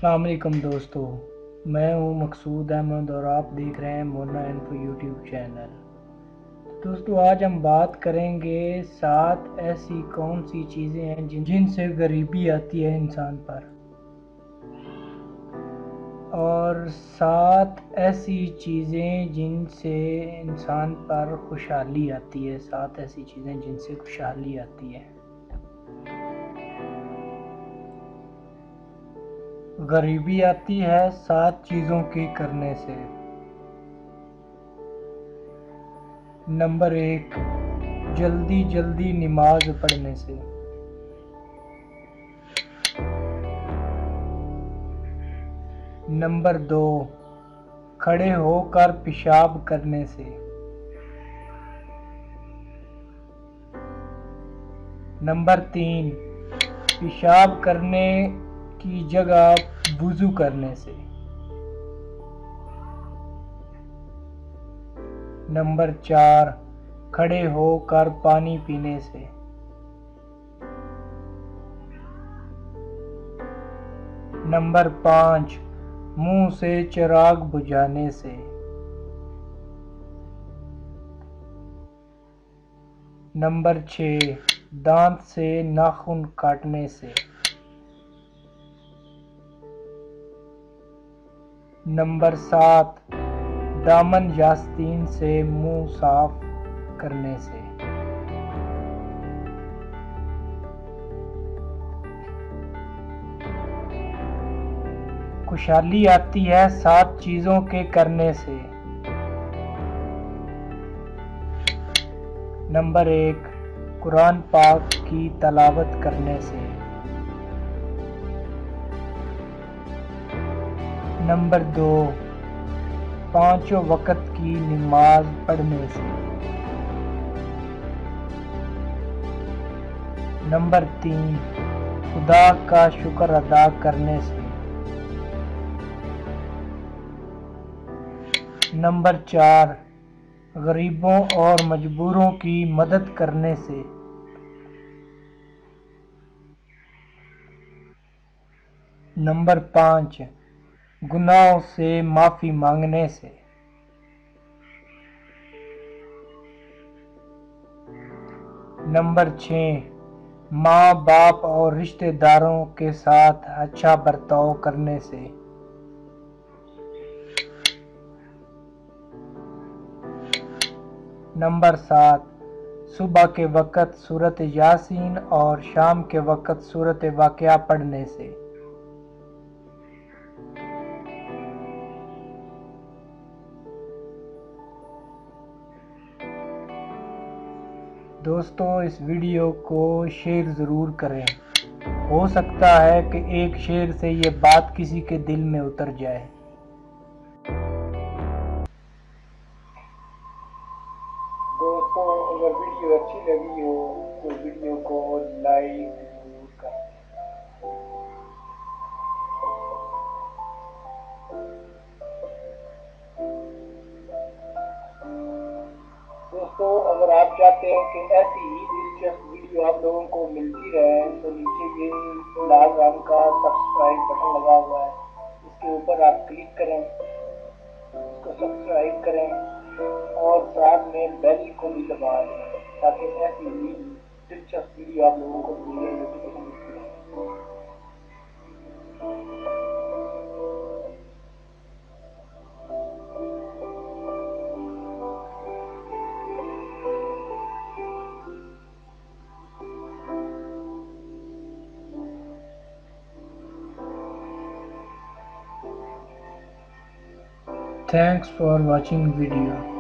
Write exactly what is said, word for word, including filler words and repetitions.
السلام علیکم دوستو، میں ہوں مقصود احمد اور آپ دیکھ رہے ہیں مونا انفو یوٹیوب چینل۔ دوستو آج ہم بات کریں گے سات ایسی کون سی چیزیں ہیں جن سے غریبی آتی ہے انسان پر، اور سات ایسی چیزیں جن سے انسان پر خوشحالی آتی ہے سات ایسی چیزیں جن سے خوشحالی آتی ہے۔ غریبی آتی ہے سات چیزوں کے کرنے سے۔ نمبر ایک، جلدی جلدی نماز پڑھنے سے۔ نمبر دو، کھڑے ہو کر پیشاب کرنے سے۔ نمبر تین، پیشاب کرنے کی جگہ وضو کرنے سے۔ نمبر چار، کھڑے ہو کر پانی پینے سے۔ نمبر پانچ، منہ سے چراغ بجھانے سے۔ نمبر چھ، دانت سے ناخن کاٹنے سے۔ نمبر سات، دامن یاستین سے منہ صاف کرنے سے۔ خوشحالی آتی ہے سات چیزوں کے کرنے سے۔ نمبر ایک، قرآن پاک کی تلاوت کرنے سے۔ نمبر دو، پانچوں وقت کی نماز پڑھنے سے۔ نمبر تین، خدا کا شکر ادا کرنے سے۔ نمبر چار، غریبوں اور مجبوروں کی مدد کرنے سے۔ نمبر پانچ، گناہوں سے معافی مانگنے سے۔ نمبر چھ، ماں باپ اور رشتہ داروں کے ساتھ اچھا برتاؤ کرنے سے۔ نمبر سات، صبح کے وقت سورۃ یاسین اور شام کے وقت سورۃ واقعہ پڑھنے سے۔ دوستو اس ویڈیو کو شیئر ضرور کریں، ہو سکتا ہے کہ ایک شیئر سے یہ بات کسی کے دل میں اتر جائے۔ دوستو اگر ویڈیو اچھی لگی ہو تو ویڈیو کو لائک ضرور کریں۔ دوستو اگر آپ چاہتے ہیں کہ ایسی ہی دلچسپ ویڈیو آپ لوگوں کو ملتی رہے تو نیچے یہ لال رنگ کا سبسکرائب بٹن لگا ہوا ہے، اس کے اوپر آپ کلک کریں، اس کو سبسکرائب کریں اور ساتھ میں بیل کو بھی دبا دیں تاکہ ایسی ہی دلچسپ ویڈیو آپ لوگوں کو ملے نوٹیفیکیشن ملتی رہے۔ Thanks for watching video.